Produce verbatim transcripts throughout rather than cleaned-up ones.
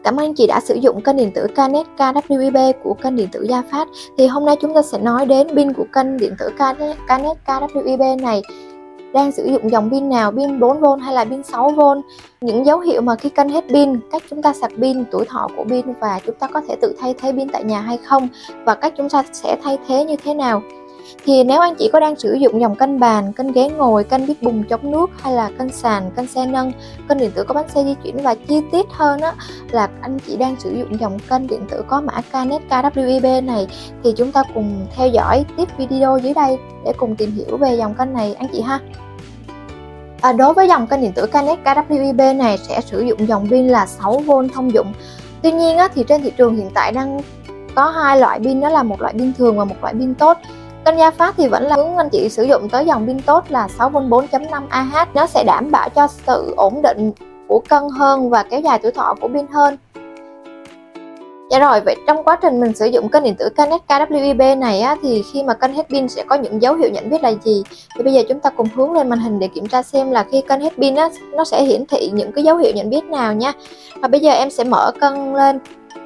Cảm ơn anh chị đã sử dụng kênh điện tử Canet ca vê i bê của kênh điện tử Gia Phát. Thì hôm nay chúng ta sẽ nói đến pin của kênh điện tử Canet ca vê i bê này đang sử dụng dòng pin nào, pin bốn vôn hay là pin sáu vôn, những dấu hiệu mà khi kênh hết pin, cách chúng ta sạc pin, tuổi thọ của pin và chúng ta có thể tự thay thế pin tại nhà hay không, và cách chúng ta sẽ thay thế như thế nào. Thì nếu anh chị có đang sử dụng dòng kênh bàn, kênh ghế ngồi, kênh bít bùng chống nước hay là kênh sàn, kênh xe nâng, kênh điện tử có bánh xe di chuyển, và chi tiết hơn á là anh chị đang sử dụng dòng kênh điện tử có mã Canet ca vê i bê này, thì chúng ta cùng theo dõi tiếp video dưới đây để cùng tìm hiểu về dòng kênh này anh chị ha. À, đối với dòng kênh điện tử Canet ca vê i bê này sẽ sử dụng dòng pin là sáu vôn thông dụng. Tuy nhiên á, thì trên thị trường hiện tại đang có hai loại pin, đó là một loại pin thường và một loại pin tốt. Kênh Gia Phát thì vẫn là hướng anh chị sử dụng tới dòng pin tốt là sáu vôn bốn chấm năm A H. Nó sẽ đảm bảo cho sự ổn định của cân hơn và kéo dài tuổi thọ của pin hơn. Dạ rồi, vậy trong quá trình mình sử dụng kênh điện tử Canet ca vê i bê này á, thì khi mà kênh hết pin sẽ có những dấu hiệu nhận biết là gì? Thì bây giờ chúng ta cùng hướng lên màn hình để kiểm tra xem là khi kênh hết pin á, nó sẽ hiển thị những cái dấu hiệu nhận biết nào nha. Và bây giờ em sẽ mở kênh lên.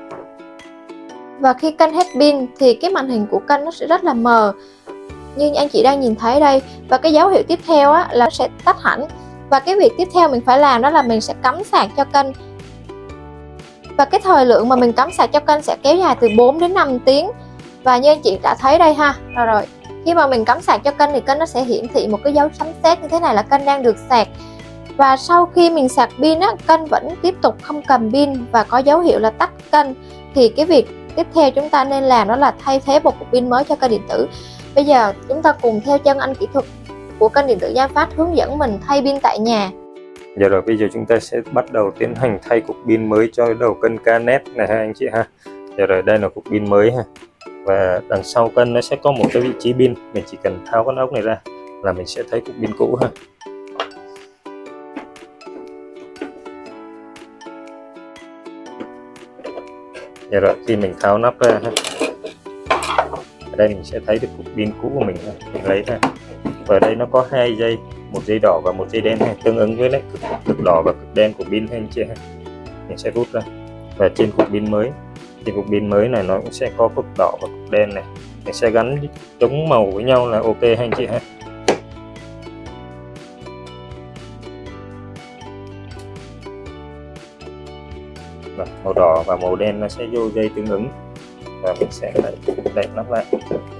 Và khi kênh hết pin thì cái màn hình của kênh nó sẽ rất là mờ, như anh chị đang nhìn thấy đây. Và cái dấu hiệu tiếp theo á, là nó sẽ tắt hẳn. Và cái việc tiếp theo mình phải làm đó là mình sẽ cắm sạc cho kênh. Và cái thời lượng mà mình cắm sạc cho kênh sẽ kéo dài từ bốn đến năm tiếng. Và như anh chị đã thấy đây ha. Rồi rồi, khi mà mình cắm sạc cho kênh thì kênh nó sẽ hiển thị một cái dấu sấm sét như thế này là kênh đang được sạc. Và sau khi mình sạc pin á, kênh vẫn tiếp tục không cầm pin và có dấu hiệu là tắt kênh, thì cái việc tiếp theo chúng ta nên làm đó là thay thế một cục pin mới cho kênh điện tử. Bây giờ chúng ta cùng theo chân anh kỹ thuật của kênh điện tử Gia Phát hướng dẫn mình thay pin tại nhà. Giờ rồi bây giờ chúng ta sẽ bắt đầu tiến hành thay cục pin mới cho đầu kênh Canet này ha anh chị ha. Giờ rồi đây là cục pin mới ha. Và đằng sau kênh nó sẽ có một cái vị trí pin, mình chỉ cần tháo con ốc này ra là mình sẽ thấy cục pin cũ ha. Giờ rồi khi mình tháo nắp ra ha, ở đây mình sẽ thấy được cục pin cũ của mình ha. Mình lấy ra. Và đây nó có hai dây, một dây đỏ và một dây đen ha, tương ứng với lại cực, cực đỏ và cực đen của pin ha anh chị ha. Mình sẽ rút ra. Và trên cục pin mới, trên cục pin mới này nó cũng sẽ có cực đỏ và cực đen này. Mình sẽ gắn chống màu với nhau là ok ha anh chị ha. Và màu đỏ và màu đen nó sẽ vô dây tương ứng. Và mình sẽ đẩy, đẩy nắp lại.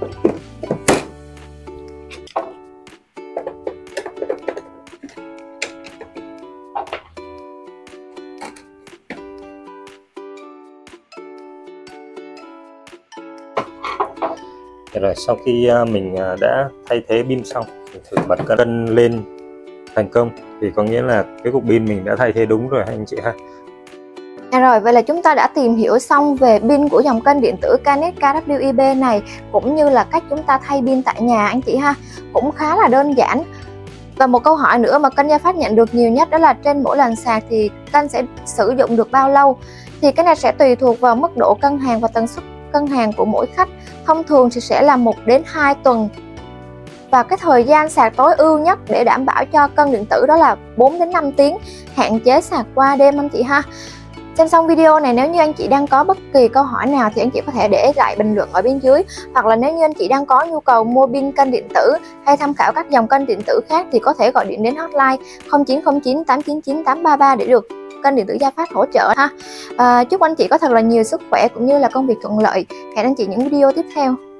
Rồi sau khi mình đã thay thế pin xong, mình thử bật kênh lên thành công thì có nghĩa là cái cục pin mình đã thay thế đúng rồi anh chị ha. À rồi, vậy là chúng ta đã tìm hiểu xong về pin của dòng kênh điện tử Canet ca vê i bê này, cũng như là cách chúng ta thay pin tại nhà anh chị ha. Cũng khá là đơn giản. Và một câu hỏi nữa mà kênh Gia Phát nhận được nhiều nhất đó là trên mỗi lần sạc thì kênh sẽ sử dụng được bao lâu. Thì cái này sẽ tùy thuộc vào mức độ cân hàng và tần suất cân hàng của mỗi khách. Thông thường thì sẽ là một đến hai tuần. Và cái thời gian sạc tối ưu nhất để đảm bảo cho kênh điện tử đó là bốn đến năm tiếng, hạn chế sạc qua đêm anh chị ha. Xem xong video này, nếu như anh chị đang có bất kỳ câu hỏi nào thì anh chị có thể để lại bình luận ở bên dưới. Hoặc là nếu như anh chị đang có nhu cầu mua pin kênh điện tử hay tham khảo các dòng kênh điện tử khác thì có thể gọi điện đến hotline không chín không chín tám chín chín tám ba ba để được kênh điện tử Gia Phát hỗ trợ ha. À, chúc anh chị có thật là nhiều sức khỏe cũng như là công việc thuận lợi. Hẹn anh chị những video tiếp theo.